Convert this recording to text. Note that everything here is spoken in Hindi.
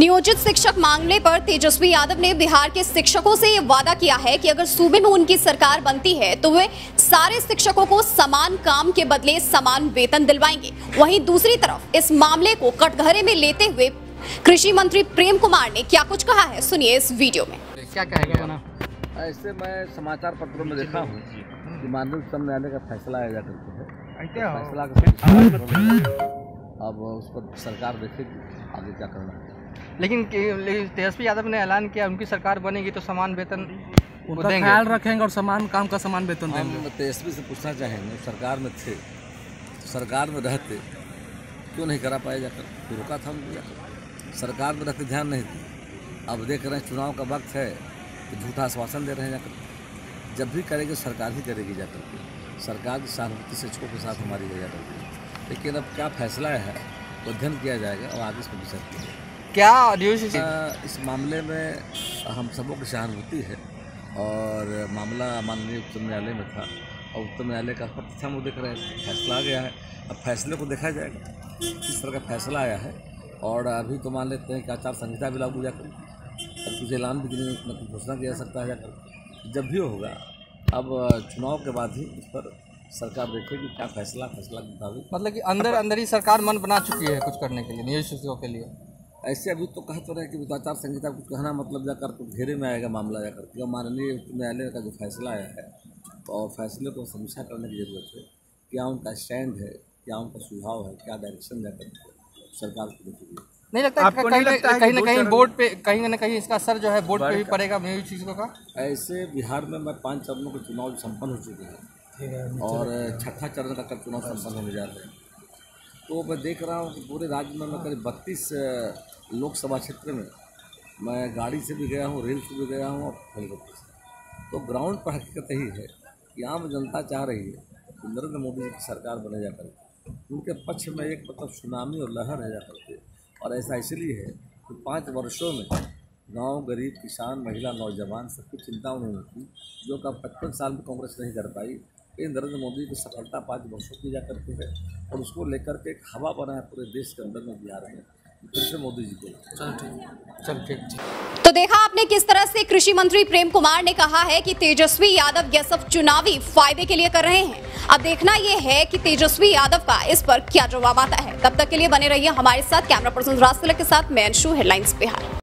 नियोजित शिक्षक मांगने पर तेजस्वी यादव ने बिहार के शिक्षकों से ये वादा किया है कि अगर सूबे में उनकी सरकार बनती है तो वे सारे शिक्षकों को समान काम के बदले समान वेतन दिलवाएंगे। वहीं दूसरी तरफ इस मामले को कटघरे में लेते हुए कृषि मंत्री प्रेम कुमार ने क्या कुछ कहा है, सुनिए इस वीडियो में। क्या कहेगा? ऐसे मैं समाचार पत्रों में देखा हूँ कि माननीय उच्च न्यायालय का फैसला आया करते हैं, फैसला का अब उस पर सरकार देखेगी आगे क्या करना है। लेकिन तेजस्वी यादव ने ऐलान किया उनकी सरकार बनेगी तो समान वेतन उनका ख्याल रखेंगे और समान काम का समान वेतन देंगे। हम तेजस्वी से पूछना चाहेंगे, सरकार में थे, सरकार में रहते क्यों नहीं करा पाए जाकर? फिर रुका था उनको जाकर, सरकार में रहते ध्यान नहीं दिया। अब देख रहे हैं चुनाव का वक्त है तो झूठा आश्वासन दे रहे हैं जाकर। जब भी करेगी सरकार ही करेगी जाकर के, सरकार की सहानुभूति शिक्षकों के साथ हमारी हो जाकर के। लेकिन अब क्या फैसला है वो अध्ययन किया जाएगा और आगे इसको विचार किया जाएगा। क्या इस मामले में हम सबों की सहानुभूति है और मामला माननीय उच्च न्यायालय में था और उच्च न्यायालय का प्रथम वो देख रहे हैं, फैसला आ गया है। अब फैसले को देखा जाएगा किस तरह का फैसला आया है। और अभी तो मान लेते हैं कि आचार संहिता भी लागू जाकर अब कुछ ऐलान भी नहीं घोषणा किया जा सकता है जाकर। जब भी होगा अब चुनाव के बाद ही इस पर सरकार देखेगी क्या फैसला के मुताबिक। मतलब कि अंदर ही सरकार मन बना चुकी है कुछ करने के लिए, नियोजित शिक्षकों के लिए। ऐसे अभी तो कह तो रहे कि आचार संहिता कुछ कहना मतलब जाकर तो घेरे में आएगा मामला जाकर के। माननीय उच्च न्यायालय का जो फैसला आया है और फैसले को समीक्षा करने की जरूरत है। क्या उनका स्टैंड है, क्या उनका सुझाव है, क्या डायरेक्शन जाकर सरकार को देखेगी। नहीं लगता कहीं ना कहीं बोर्ड पे कहीं ना कहीं इसका असर जो है बोर्ड पे भी पड़ेगा नियोजित शिक्षकों का। ऐसे बिहार में 5 चरणों के चुनाव संपन्न हो चुके हैं और 6ठा चरण का कब चुनाव संपन्न होने जा रहे हैं। तो मैं देख रहा हूँ कि पूरे राज्य में मैं करीब 32 लोकसभा क्षेत्र में मैं गाड़ी से भी गया हूँ, रेल से भी गया हूँ और हेलीकॉप्टर से। तो ग्राउंड पर हकीकत यही है कि आम जनता चाह रही है कि नरेंद्र मोदी जी की सरकार बने जाकर के। उनके पक्ष में एक मतलब सुनामी और लहर है जाकर के। और ऐसा इसलिए है कि 5 वर्षों में गांव, गरीब, किसान, महिला, नौजवान सबकी चिंता उन्होंने की जो कि 55 साल में कांग्रेस नहीं कर पाई। ये नरेंद्र मोदी की सफलता 5 वर्षों की जाकर के है और उसको लेकर के एक हवा बना है पूरे देश के अंदर में बिहार में। फिर से मोदी जी को चल ठीक। तो देखा आपने किस तरह से कृषि मंत्री प्रेम कुमार ने कहा है कि तेजस्वी यादव ये सब चुनावी फायदे के लिए कर रहे हैं। अब देखना यह है कि तेजस्वी यादव का इस पर क्या जवाब आता है। तब तक के लिए बने रहिए हमारे साथ। कैमरा पर्सन राज तिलक के साथ मैं अंशु, हेडलाइंस बिहार।